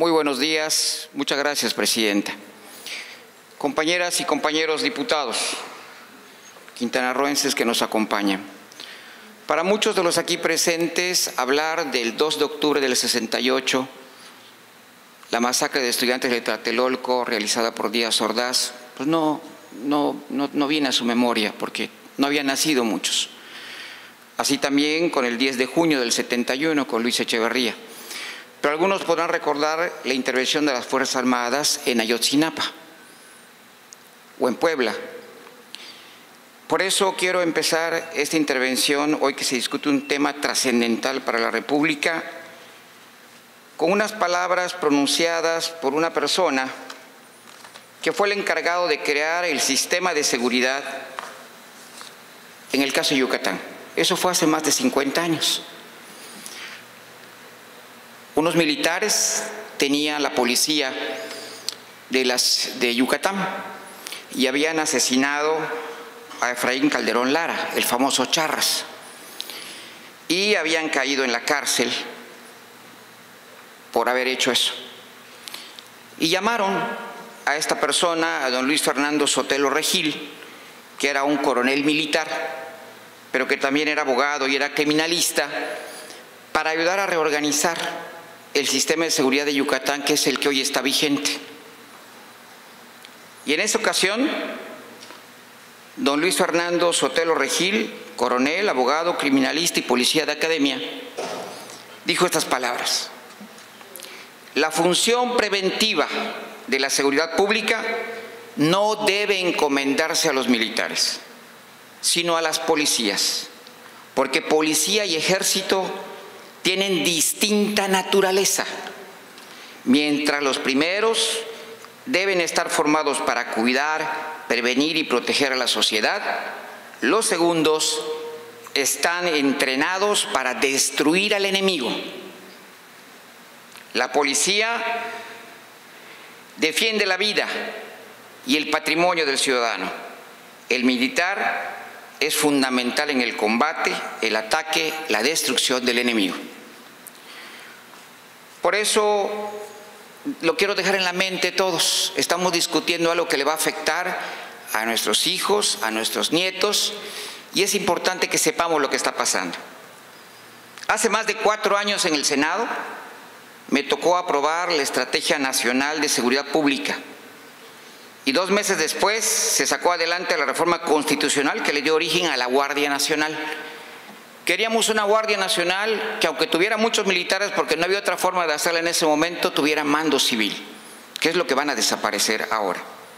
Muy buenos días. Muchas gracias, Presidenta. Compañeras y compañeros diputados quintanarroenses que nos acompañan. Para muchos de los aquí presentes, hablar del 2 de octubre del 68, la masacre de estudiantes de Tlatelolco realizada por Díaz Ordaz, pues no viene a su memoria porque no habían nacido muchos. Así también con el 10 de junio del 71 con Luis Echeverría. Pero algunos podrán recordar la intervención de las Fuerzas Armadas en Ayotzinapa o en Puebla. Por eso quiero empezar esta intervención, hoy que se discute un tema trascendental para la República, con unas palabras pronunciadas por una persona que fue el encargado de crear el sistema de seguridad en el caso de Yucatán. Eso fue hace más de 50 años. Unos militares tenían la policía de Yucatán y habían asesinado a Efraín Calderón Lara, el famoso Charras, y habían caído en la cárcel por haber hecho eso. Y llamaron a esta persona, a don Luis Fernando Sotelo Regil, que era un coronel militar, pero que también era abogado y era criminalista, para ayudar a reorganizar el sistema de seguridad de Yucatán, que es el que hoy está vigente. Y en esa ocasión, don Luis Fernando Sotelo Regil, coronel, abogado, criminalista y policía de academia, dijo estas palabras: la función preventiva de la seguridad pública no debe encomendarse a los militares, sino a las policías, porque policía y ejército tienen distinta naturaleza. Mientras los primeros deben estar formados para cuidar, prevenir y proteger a la sociedad, los segundos están entrenados para destruir al enemigo. La policía defiende la vida y el patrimonio del ciudadano. El militar es fundamental en el combate, el ataque, la destrucción del enemigo. Por eso lo quiero dejar en la mente todos. Estamos discutiendo algo que le va a afectar a nuestros hijos, a nuestros nietos, y es importante que sepamos lo que está pasando. Hace más de 4 años en el Senado me tocó aprobar la Estrategia Nacional de Seguridad Pública. Y 2 meses después se sacó adelante la reforma constitucional que le dio origen a la Guardia Nacional. Queríamos una Guardia Nacional que, aunque tuviera muchos militares, porque no había otra forma de hacerla en ese momento, tuviera mando civil, que es lo que van a desaparecer ahora.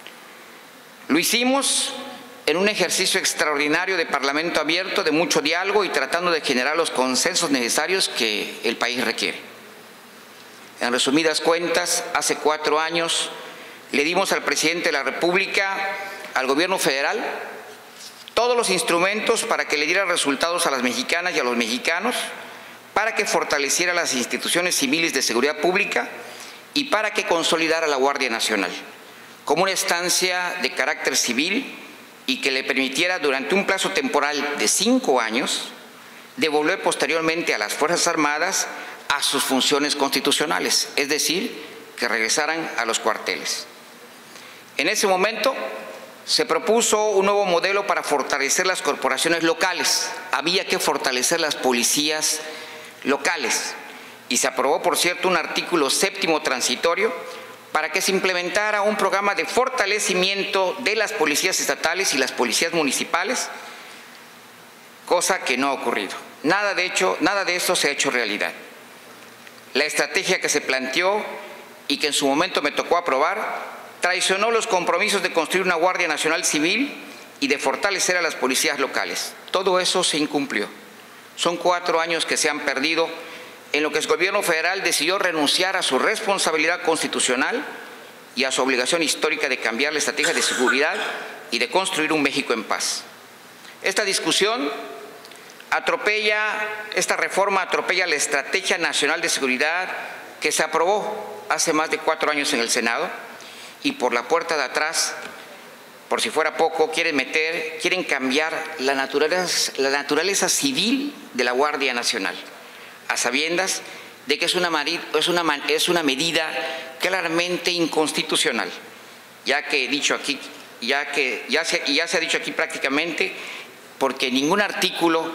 Lo hicimos en un ejercicio extraordinario de parlamento abierto, de mucho diálogo y tratando de generar los consensos necesarios que el país requiere. En resumidas cuentas, hace 4 años le dimos al presidente de la República, al gobierno federal, todos los instrumentos para que le diera resultados a las mexicanas y a los mexicanos, para que fortaleciera las instituciones civiles de seguridad pública y para que consolidara la Guardia Nacional como una instancia de carácter civil y que le permitiera durante un plazo temporal de 5 años devolver posteriormente a las Fuerzas Armadas a sus funciones constitucionales, es decir, que regresaran a los cuarteles. En ese momento se propuso un nuevo modelo para fortalecer las corporaciones locales. Había que fortalecer las policías locales y se aprobó, por cierto, un artículo 7º transitorio para que se implementara un programa de fortalecimiento de las policías estatales y las policías municipales, cosa que no ha ocurrido. Nada de esto se ha hecho realidad. La estrategia que se planteó y que en su momento me tocó aprobar traicionó los compromisos de construir una Guardia Nacional civil y de fortalecer a las policías locales. Todo eso se incumplió. Son 4 años que se han perdido en lo que el gobierno federal decidió renunciar a su responsabilidad constitucional y a su obligación histórica de cambiar la estrategia de seguridad y de construir un México en paz. Esta discusión esta reforma atropella la Estrategia Nacional de Seguridad que se aprobó hace más de 4 años en el Senado, y por la puerta de atrás, por si fuera poco, quieren cambiar la naturaleza civil de la Guardia Nacional, a sabiendas de que es una medida claramente inconstitucional, ya se ha dicho aquí prácticamente, porque ningún artículo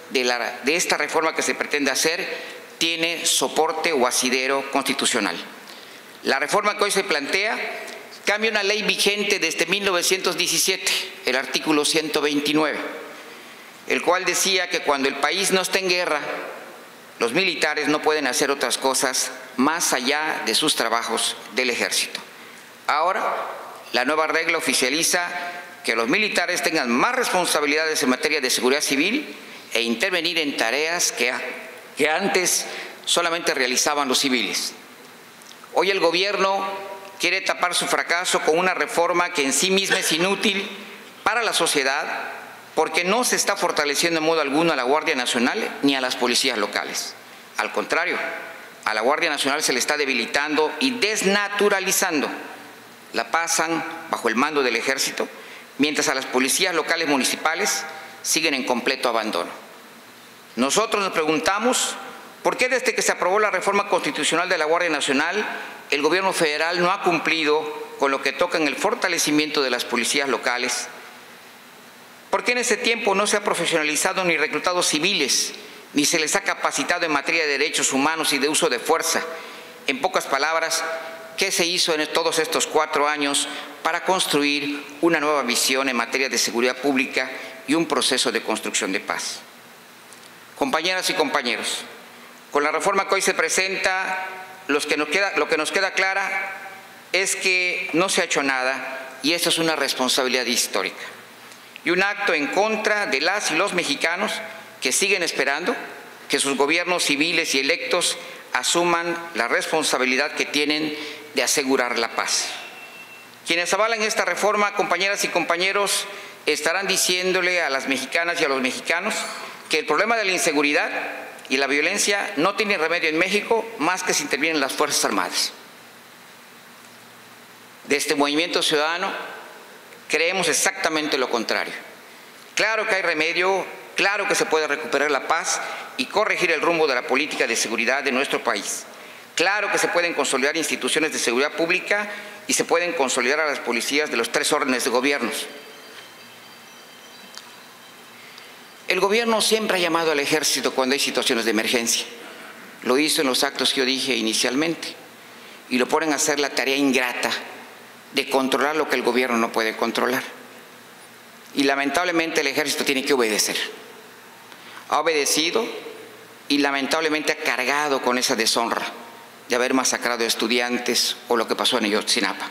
de esta reforma que se pretende hacer tiene soporte o asidero constitucional. La reforma que hoy se plantea cambia una ley vigente desde 1917, el artículo 129, el cual decía que cuando el país no está en guerra, los militares no pueden hacer otras cosas más allá de sus trabajos del ejército. Ahora, la nueva regla oficializa que los militares tengan más responsabilidades en materia de seguridad civil e intervenir en tareas que antes solamente realizaban los civiles. Hoy el gobierno quiere tapar su fracaso con una reforma que en sí misma es inútil para la sociedad, porque no se está fortaleciendo en modo alguno a la Guardia Nacional ni a las policías locales. Al contrario, a la Guardia Nacional se le está debilitando y desnaturalizando. La pasan bajo el mando del Ejército, mientras a las policías locales municipales siguen en completo abandono. Nosotros nos preguntamos por qué desde que se aprobó la reforma constitucional de la Guardia Nacional, el gobierno federal no ha cumplido con lo que toca en el fortalecimiento de las policías locales. ¿Por qué en ese tiempo no se ha profesionalizado ni reclutado civiles, ni se les ha capacitado en materia de derechos humanos y de uso de fuerza? En pocas palabras, ¿qué se hizo en todos estos 4 años para construir una nueva visión en materia de seguridad pública y un proceso de construcción de paz? Compañeras y compañeros, con la reforma que hoy se presenta, lo que nos queda clara es que no se ha hecho nada, y eso es una responsabilidad histórica y un acto en contra de las y los mexicanos que siguen esperando que sus gobiernos civiles y electos asuman la responsabilidad que tienen de asegurar la paz. Quienes avalan esta reforma, compañeras y compañeros, estarán diciéndole a las mexicanas y a los mexicanos que el problema de la inseguridad y la violencia no tiene remedio en México más que si intervienen las Fuerzas Armadas. De este Movimiento Ciudadano creemos exactamente lo contrario. Claro que hay remedio, claro que se puede recuperar la paz y corregir el rumbo de la política de seguridad de nuestro país. Claro que se pueden consolidar instituciones de seguridad pública y se pueden consolidar a las policías de los 3 órdenes de gobiernos. El gobierno siempre ha llamado al ejército cuando hay situaciones de emergencia. Lo hizo en los actos que yo dije inicialmente y lo ponen a hacer la tarea ingrata de controlar lo que el gobierno no puede controlar. Y lamentablemente el ejército tiene que obedecer. Ha obedecido y lamentablemente ha cargado con esa deshonra de haber masacrado a estudiantes o lo que pasó en Ayotzinapa.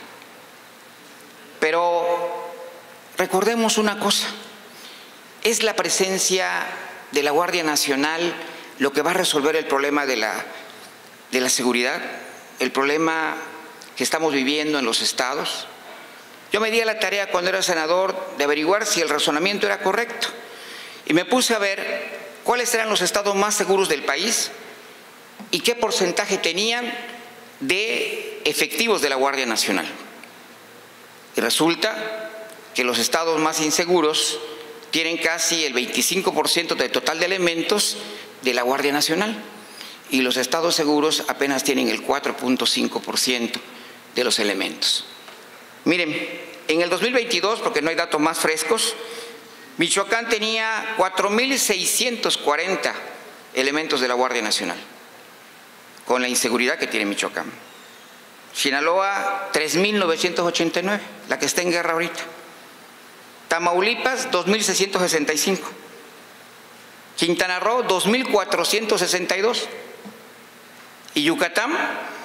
Pero recordemos una cosa, es la presencia de la Guardia Nacional lo que va a resolver el problema de la seguridad, el problema que estamos viviendo en los estados. Yo me di a la tarea cuando era senador de averiguar si el razonamiento era correcto y me puse a ver cuáles eran los estados más seguros del país y qué porcentaje tenían de efectivos de la Guardia Nacional. Y resulta que los estados más inseguros tienen casi el 25% del total de elementos de la Guardia Nacional y los estados seguros apenas tienen el 4.5% de los elementos. Miren, en el 2022, porque no hay datos más frescos, Michoacán tenía 4.640 elementos de la Guardia Nacional, con la inseguridad que tiene Michoacán. Sinaloa, 3.989, la que está en guerra ahorita. Tamaulipas, 2.665. Quintana Roo, 2.462. Y Yucatán,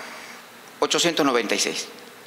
896.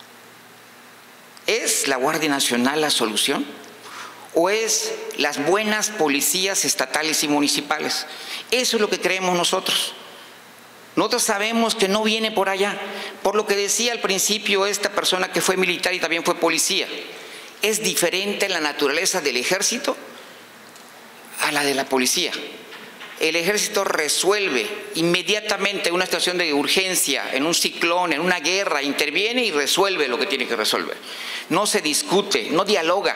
¿Es la Guardia Nacional la solución? ¿O es las buenas policías estatales y municipales? Eso es lo que creemos nosotros. Nosotros sabemos que no viene por allá. Por lo que decía al principio esta persona que fue militar y también fue policía. Es diferente la naturaleza del ejército a la de la policía. El ejército resuelve inmediatamente una situación de urgencia, en un ciclón, en una guerra, interviene y resuelve lo que tiene que resolver. No se discute, no dialoga.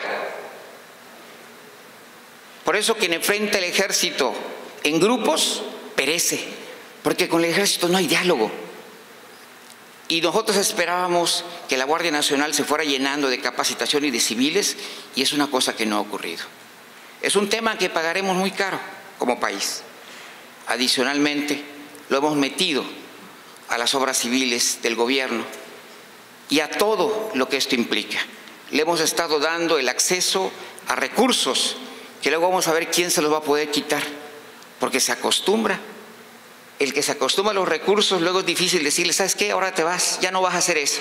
Por eso quien enfrenta el ejército en grupos perece, porque con el ejército no hay diálogo. Y nosotros esperábamos que la Guardia Nacional se fuera llenando de capacitación y de civiles, y es una cosa que no ha ocurrido. Es un tema que pagaremos muy caro como país. Adicionalmente, lo hemos metido a las obras civiles del gobierno y a todo lo que esto implica. Le hemos estado dando el acceso a recursos que luego vamos a ver quién se los va a poder quitar, porque se acostumbra. El que se acostumbra a los recursos, luego es difícil decirle, ¿sabes qué? Ahora te vas, ya no vas a hacer eso.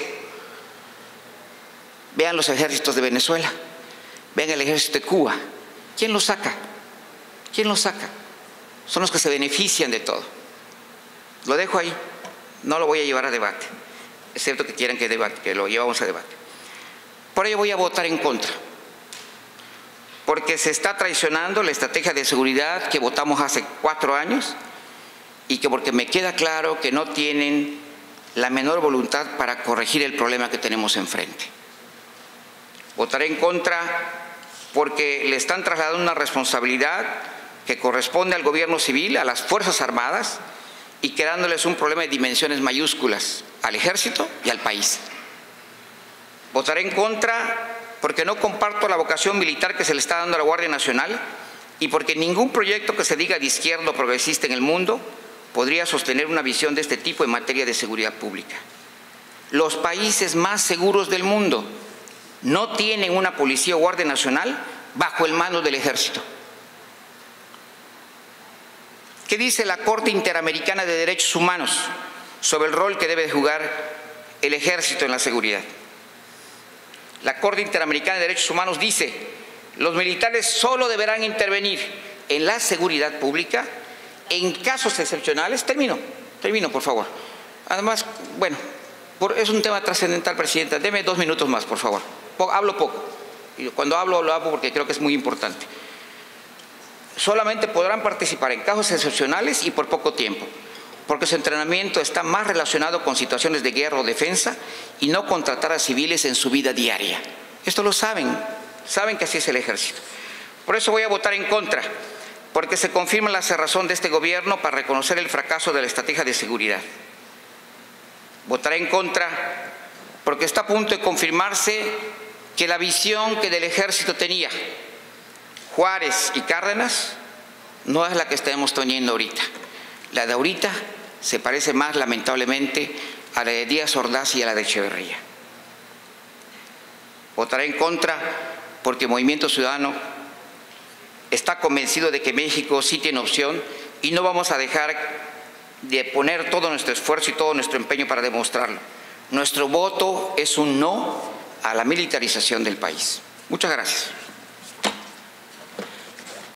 Vean los ejércitos de Venezuela, vean el ejército de Cuba. ¿Quién los saca? ¿Quién los saca? Son los que se benefician de todo. Lo dejo ahí, no lo voy a llevar a debate, excepto que quieran que debate, que lo llevamos a debate. Por ello voy a votar en contra, porque se está traicionando la estrategia de seguridad que votamos hace 4 años, y que porque me queda claro que no tienen la menor voluntad para corregir el problema que tenemos enfrente. Votaré en contra porque le están trasladando una responsabilidad que corresponde al gobierno civil, a las Fuerzas Armadas, y creándoles un problema de dimensiones mayúsculas al ejército y al país. Votaré en contra porque no comparto la vocación militar que se le está dando a la Guardia Nacional, y porque ningún proyecto que se diga de izquierda o progresista en el mundo podría sostener una visión de este tipo en materia de seguridad pública. Los países más seguros del mundo no tienen una policía o guardia nacional bajo el mando del ejército. ¿Qué dice la Corte Interamericana de Derechos Humanos sobre el rol que debe jugar el ejército en la seguridad? La Corte Interamericana de Derechos Humanos dice: los militares solo deberán intervenir en la seguridad pública en casos excepcionales. Termino por favor. Además, bueno, es un tema trascendental, Presidenta. Deme 2 minutos más, por favor. Hablo poco. Y cuando hablo, lo hago porque creo que es muy importante. Solamente podrán participar en casos excepcionales y por poco tiempo, porque su entrenamiento está más relacionado con situaciones de guerra o defensa, y no contratar a civiles en su vida diaria. Esto lo saben que así es el ejército. Por eso voy a votar en contra, porque se confirma la cerrazón de este gobierno para reconocer el fracaso de la estrategia de seguridad. Votaré en contra porque está a punto de confirmarse que la visión que del ejército tenía Juárez y Cárdenas no es la que estamos teniendo ahorita. La de ahorita se parece más, lamentablemente, a la de Díaz Ordaz y a la de Echeverría. Votaré en contra porque Movimiento Ciudadano está convencido de que México sí tiene opción, y no vamos a dejar de poner todo nuestro esfuerzo y todo nuestro empeño para demostrarlo. Nuestro voto es un no a la militarización del país. Muchas gracias.